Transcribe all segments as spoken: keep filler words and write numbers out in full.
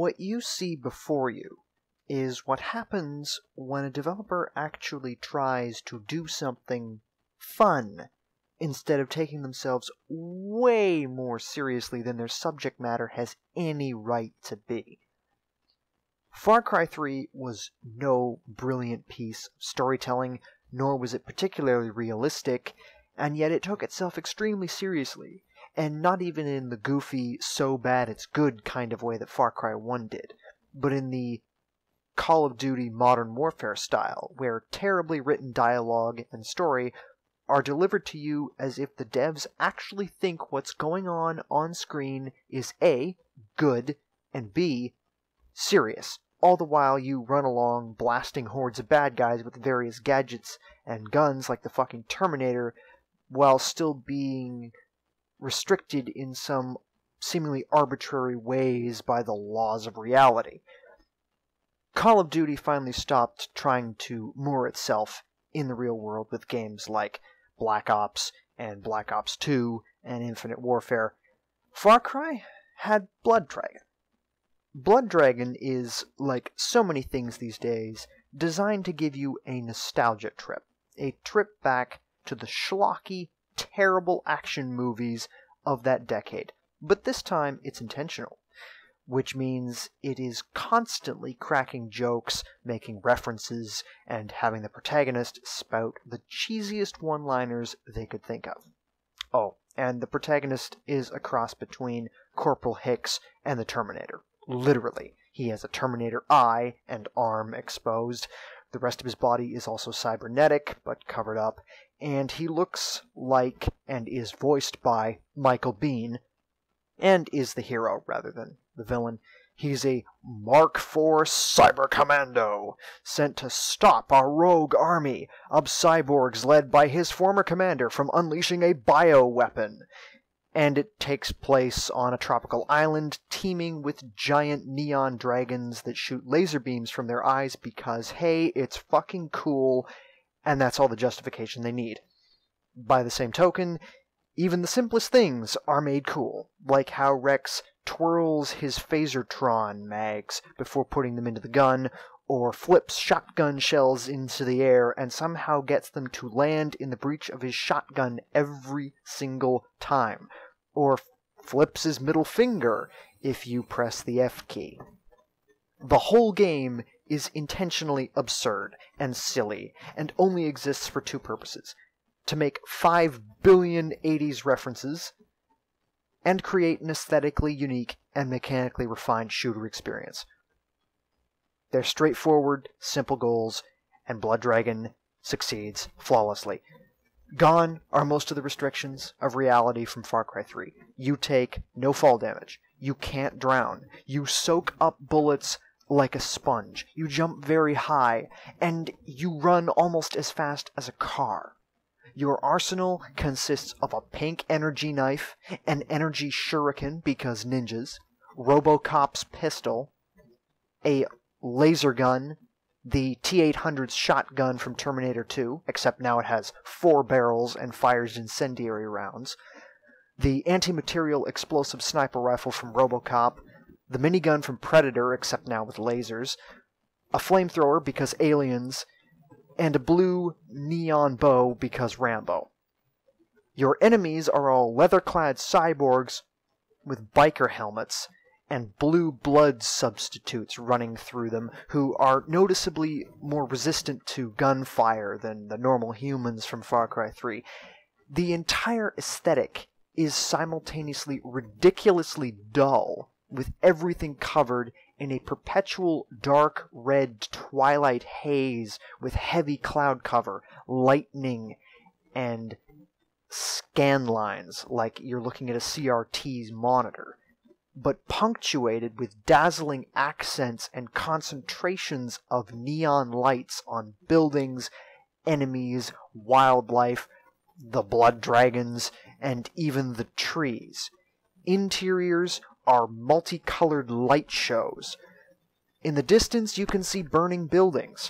What you see before you is what happens when a developer actually tries to do something fun instead of taking themselves way more seriously than their subject matter has any right to be. Far Cry three was no brilliant piece of storytelling, nor was it particularly realistic, and yet it took itself extremely seriously, and not even in the goofy, so bad it's good kind of way that Far Cry one did, but in the Call of Duty Modern Warfare style, where terribly written dialogue and story are delivered to you as if the devs actually think what's going on on screen is A, good, and B, serious. All the while you run along blasting hordes of bad guys with various gadgets and guns like the fucking Terminator, while still being restricted in some seemingly arbitrary ways by the laws of reality. Call of Duty finally stopped trying to moor itself in the real world with games like Black Ops and Black Ops two and Infinite Warfare. Far Cry had Blood Dragon. Blood Dragon is, like so many things these days, designed to give you a nostalgia trip. A trip back to the schlocky, terrible action movies of that decade. But this time it's intentional, which means it is constantly cracking jokes, making references, and having the protagonist spout the cheesiest one-liners they could think of. Oh, and the protagonist is a cross between Corporal Hicks and the Terminator. Literally. He has a Terminator eye and arm exposed. The rest of his body is also cybernetic, but covered up, and he looks like and is voiced by Michael Biehn, and is the hero rather than the villain. He's a Mark four Cyber Commando, sent to stop our rogue army of cyborgs led by his former commander from unleashing a bioweapon. And it takes place on a tropical island teeming with giant neon dragons that shoot laser beams from their eyes because, hey, it's fucking cool, and that's all the justification they need. By the same token, even the simplest things are made cool, like how Rex twirls his Phasertron mags before putting them into the gun, or flips shotgun shells into the air and somehow gets them to land in the breech of his shotgun every single time, or flips his middle finger if you press the F key. The whole game is intentionally absurd and silly, and only exists for two purposes: to make five billion eighties references, and create an aesthetically unique and mechanically refined shooter experience. They're straightforward, simple goals, and Blood Dragon succeeds flawlessly. Gone are most of the restrictions of reality from Far Cry three. You take no fall damage. You can't drown. You soak up bullets like a sponge. You jump very high, and you run almost as fast as a car. Your arsenal consists of a pink energy knife, an energy shuriken because ninjas, Robocop's pistol, a laser gun, the T eight hundred's shotgun from Terminator two, except now it has four barrels and fires incendiary rounds, the anti-material explosive sniper rifle from Robocop, the minigun from Predator, except now with lasers, a flamethrower because aliens, and a blue neon bow because Rambo. Your enemies are all leather-clad cyborgs with biker helmets and blue blood substitutes running through them who are noticeably more resistant to gunfire than the normal humans from Far Cry three. The entire aesthetic is simultaneously ridiculously dull, with everything covered in a perpetual dark red twilight haze with heavy cloud cover, lightning, and scan lines like you're looking at a C R T's monitor, but punctuated with dazzling accents and concentrations of neon lights on buildings, enemies, wildlife, the blood dragons, and even the trees. Interiors are multicolored light shows. In the distance, you can see burning buildings.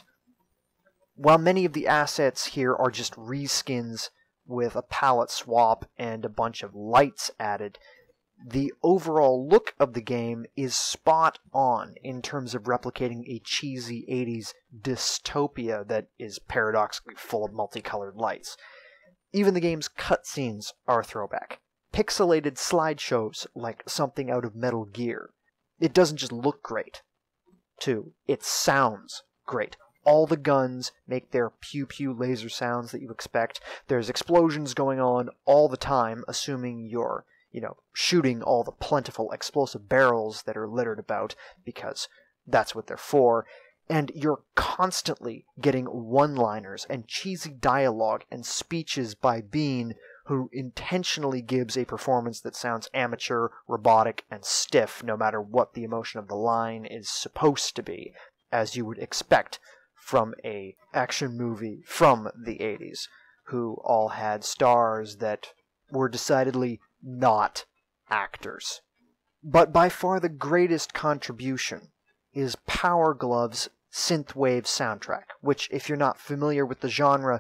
While many of the assets here are just reskins with a palette swap and a bunch of lights added, the overall look of the game is spot on in terms of replicating a cheesy eighties dystopia that is paradoxically full of multicolored lights. Even the game's cutscenes are a throwback. Pixelated slideshows like something out of Metal Gear. It doesn't just look great, too. It sounds great. All the guns make their pew-pew laser sounds that you expect. There's explosions going on all the time, assuming you're, you know, shooting all the plentiful explosive barrels that are littered about, because that's what they're for. And you're constantly getting one-liners and cheesy dialogue and speeches by Bean, who intentionally gives a performance that sounds amateur, robotic, and stiff, no matter what the emotion of the line is supposed to be, as you would expect from a action movie from the eighties, who all had stars that were decidedly not actors. But by far the greatest contribution is Power Glove's synthwave soundtrack, which, if you're not familiar with the genre,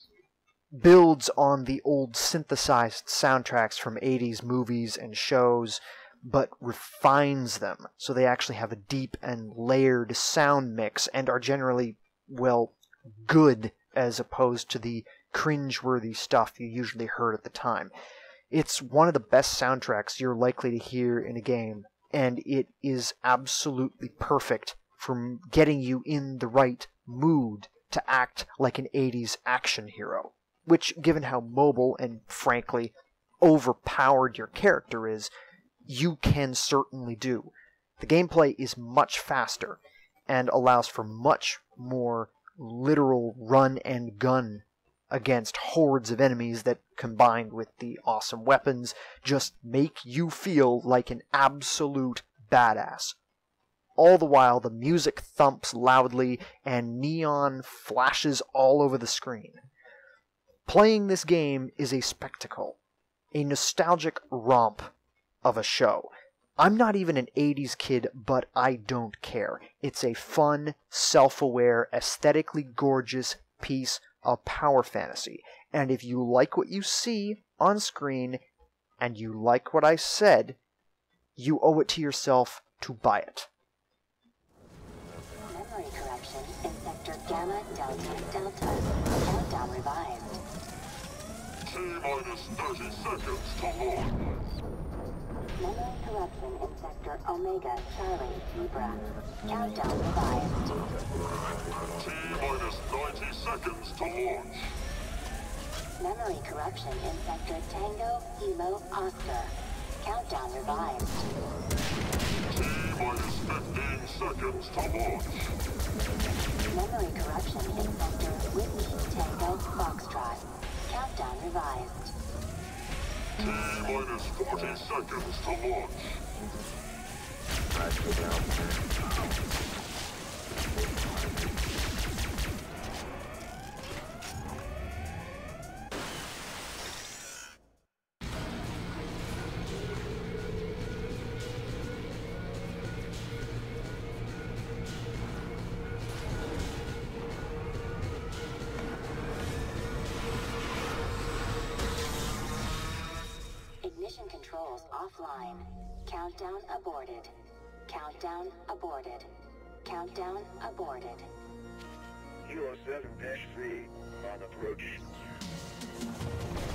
builds on the old synthesized soundtracks from eighties movies and shows, but refines them so they actually have a deep and layered sound mix and are generally, well, good as opposed to the cringeworthy stuff you usually heard at the time. It's one of the best soundtracks you're likely to hear in a game, and it is absolutely perfect for getting you in the right mood to act like an eighties action hero, which, given how mobile and, frankly, overpowered your character is, you can certainly do. The gameplay is much faster and allows for much more literal run and gun against hordes of enemies that, combined with the awesome weapons, just make you feel like an absolute badass. All the while, the music thumps loudly and neon flashes all over the screen. Playing this game is a spectacle, a nostalgic romp of a show. I'm not even an eighties kid, but I don't care. It's a fun, self-aware, aesthetically gorgeous piece of power fantasy. And if you like what you see on screen, and you like what I said, you owe it to yourself to buy it. Memory corruption in sector Gamma Delta Delta. Countdown revived. T minus thirty seconds to launch. Memory corruption in sector Omega Charlie Zebra. Countdown revived. T minus ninety seconds to launch. Memory corruption in sector Tango Kilo Oscar. Countdown revived. T minus fifteen seconds to launch. Memory corruption in sector Whiskey Tango Foxtrot. Countdown revised. T minus forty seconds to launch. Ignition controls offline. Countdown aborted. Countdown aborted. Countdown aborted. Kilo seven dash three on approach.